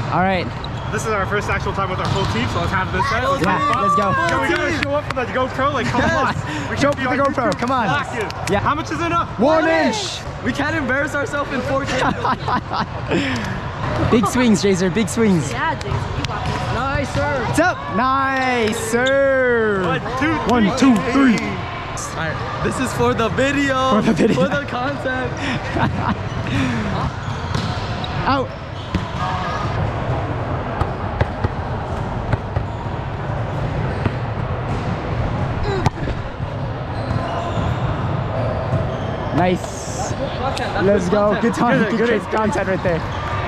All right. This is our first actual time with our full team, so let's have this set. Let's go. So we gotta show up for the GoPro, like come on. We Show up for the GoPro, come on. Yeah. How much is enough? 1 inch. We can't embarrass ourselves in 4K. Big swings, Jaser, big swings. Yeah, Jason, you got this. Nice serve. What's up? Nice serve. 1, 2, 3. Alright, this is for the video. For the video. For the content. Out. Nice. Let's go. Good time. Good content right there.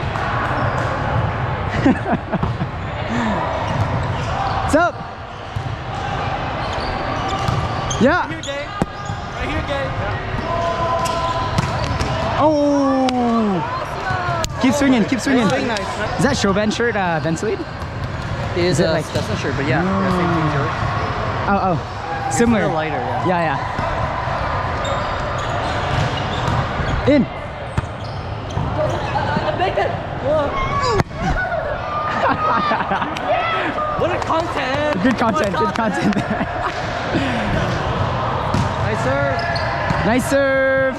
What's up? Yeah. Right here, gang. Right here, gang. Oh. Keep swinging. Keep swinging. Swing nice. Is that Chauvin shirt Ventillate? Is it it like- that's not sure, but yeah. Oh. Similar. It's a little lighter, yeah. Yeah. In. Make it! What a content! Good content. Good content. Nice serve. Nice serve.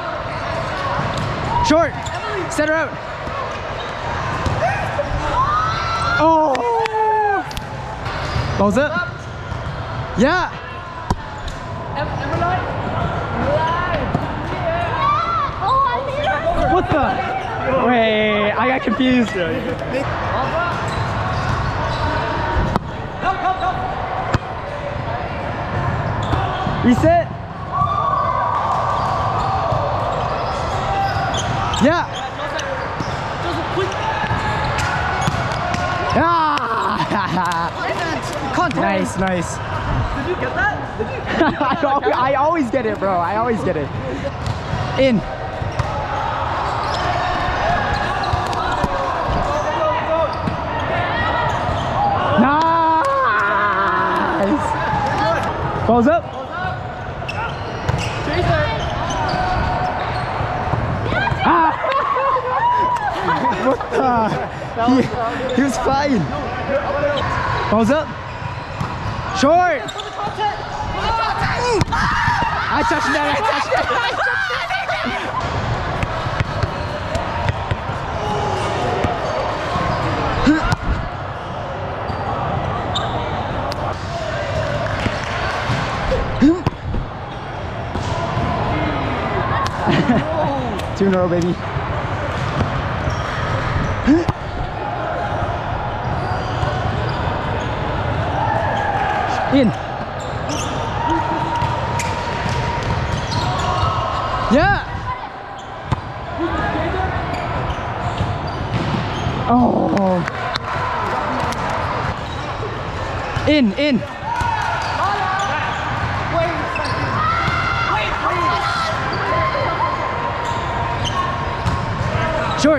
Short. Set her out. Oh. Balls up. Yeah. What the? Wait, I got confused. Reset. Yeah. Ah. Nice. Did you get that? I always get it, bro. I always get it. In. Nice. Balls up. Ah. What the? He was flying. Balls up. Short. I touched that. Two in a row, baby. In. Yeah. Oh. In. Short.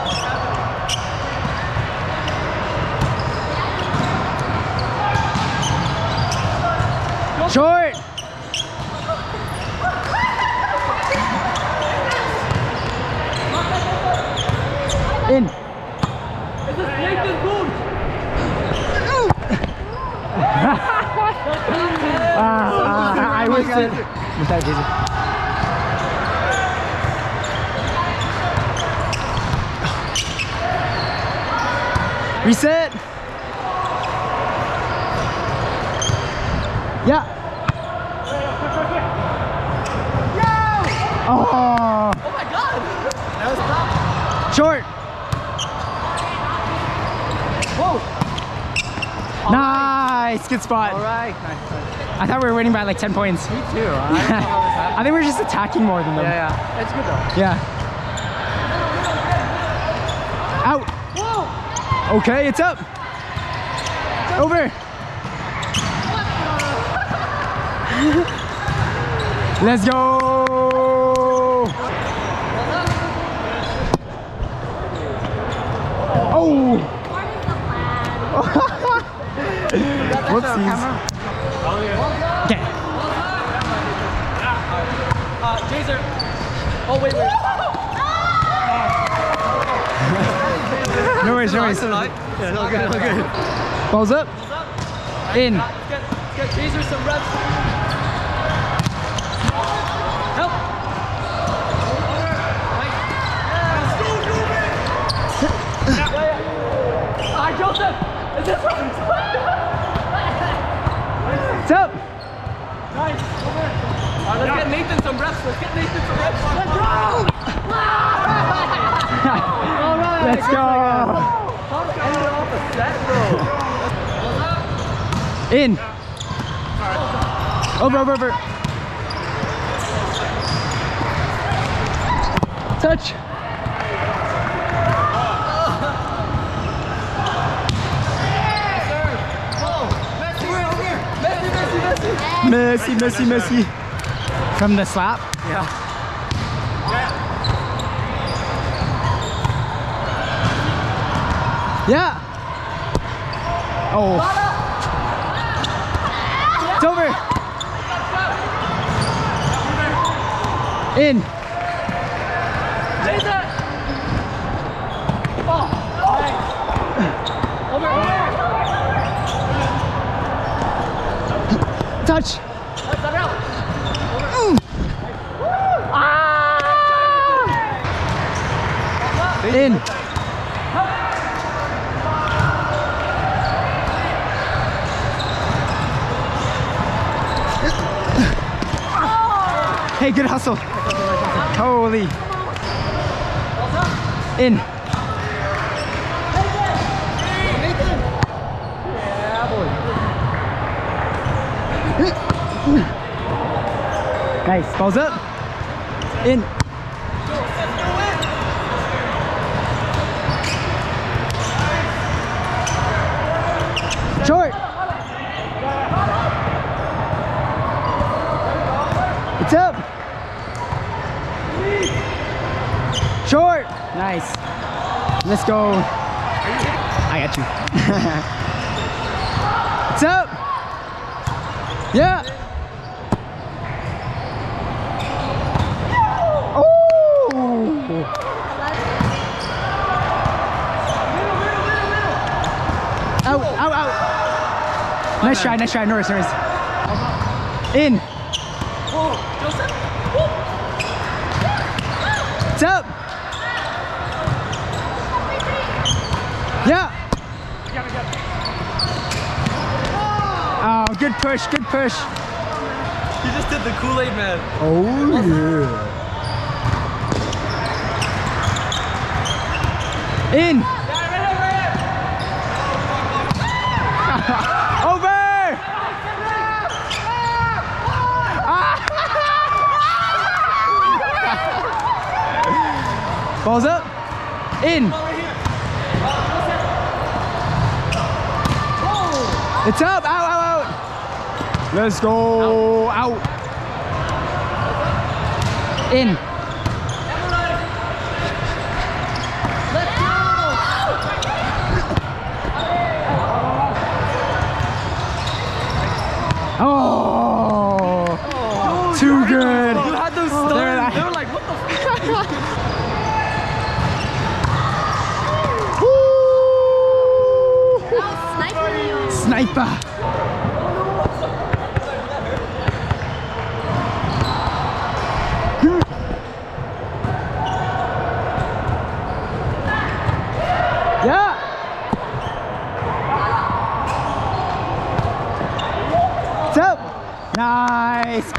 Short. In. I wish it. What's that, Jason? Reset. Yeah. Oh. Oh my god! That was top. Short. Whoa! Nice. Good spot. Alright. I thought we were winning by like 10 points. Me too. I don't know how this happened. I think we're just attacking more than them. Yeah. It's good though. Yeah. Out. Whoa! Okay, it's up. Over. Let's go. Oh. Whoopsies. Okay. Jaser. Oh wait. No worries, no worries. Yeah, all good, all good. Balls up. In. Let's get these are some reps. Help. Alright, Joseph. Is this one? It's up. Nice. Alright, let's get Nathan some reps. Let's get Nathan some reps. Let's go. Alright. Let's go. Ended off a set, bro. In. Over. Touch. Messi. From the slap? Yeah. Yeah. Oh. It's over. In. Jason. Oh. Over. Touch. In. Hey, good hustle. Holy. In. Nice. Balls up. In. Short. It's up. Short. Nice. Let's go. I got you. It's up. Yeah. Out. Nice try, Norris. In. It's up. Yeah. Oh, good push. You just did the Kool-Aid man. Oh, yeah. In. Over! Balls up. In. It's up. Out. Let's go. Out. In. Oh, too good. You had those stuns. They were like, what the fuck? Sniper. Yeah. It's up. Nice.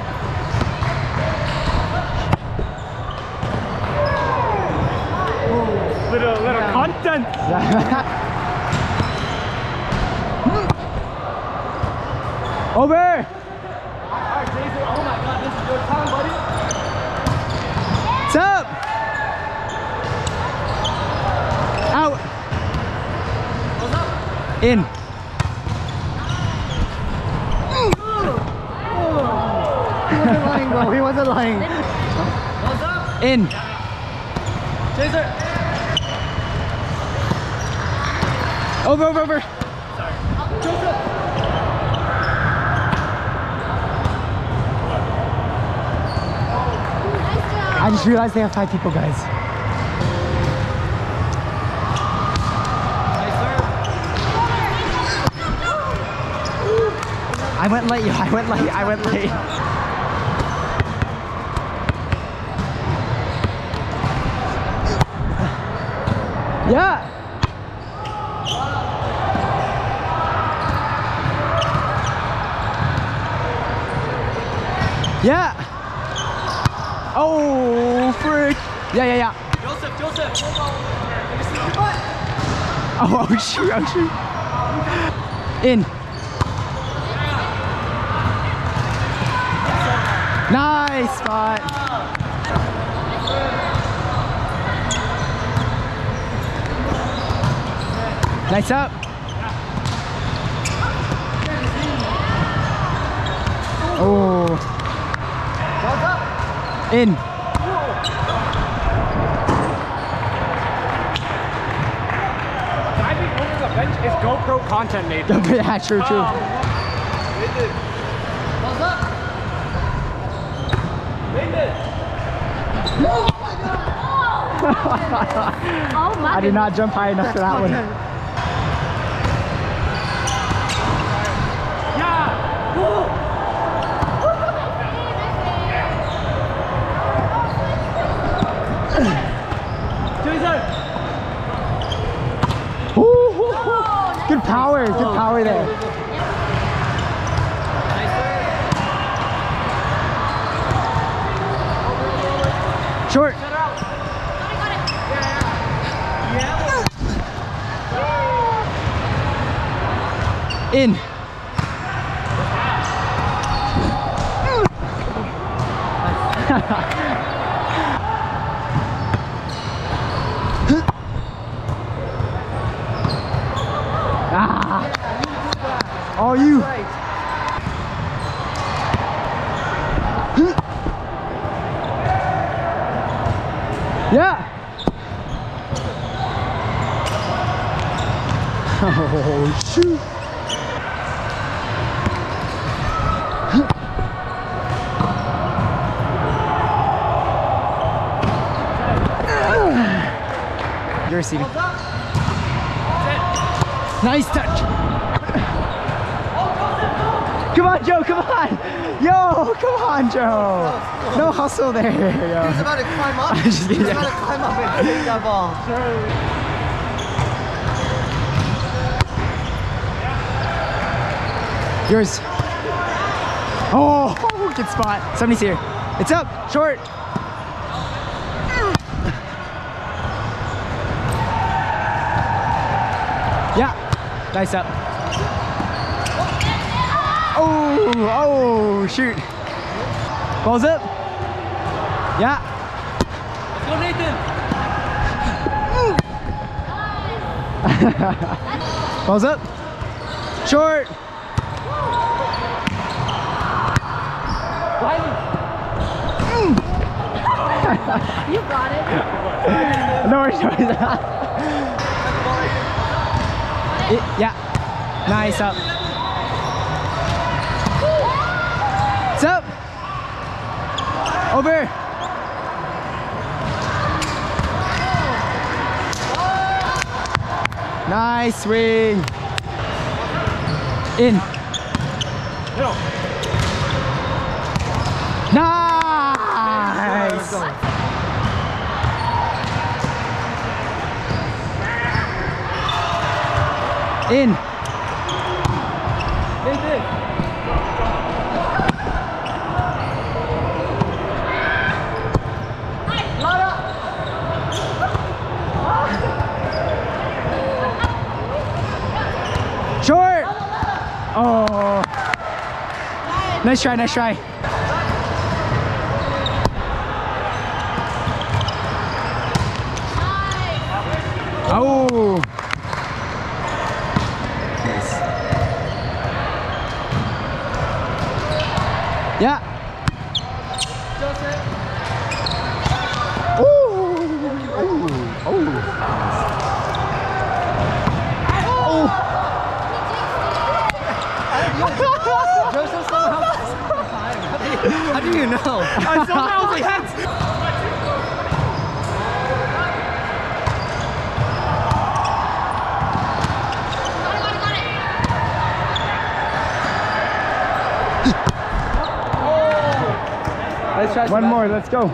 Little content. Over. Alright, Jason. Oh my god, this is your time, buddy. It's up. Out. What's up? In. He wasn't lying. What's up? In. Jason. Over. I just realized they have 5 people, guys. I went late, I went late, I went late. Yeah. Yeah. Oh, frick. Yeah. Joseph. Oh shoot, oh shoot. In. Nice spot. Nice up. Oh. In. Diving over the bench is GoPro content, Nathan. Yeah, true. Balls up. Oh my I did not jump high enough for that one. Good power there. Short. In. All you. Yeah. Oh shoot. You're receiving. Nice touch. Come on, Joe, come on. Yo, come on, Joe. No hustle there, yo. He's about to climb up. He's about to climb up and take that ball. Yours. Oh, good spot. Somebody's here. It's up, short. Yeah, nice up. Oh, shoot. Ball's up. Yeah. Let's go, Nathan. Ball's up. Short. You got it. No worries. Yeah. Nice up. It's up. Over. Nice swing. In. Nice. In. Short. Oh. Nice try, nice try. Oh. Nice. Yeah. How do you know? I somehow was like, Let's try One more, let's go.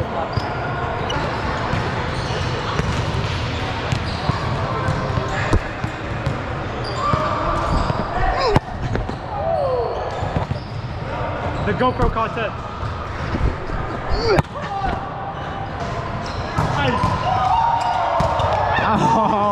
The GoPro content. Oh.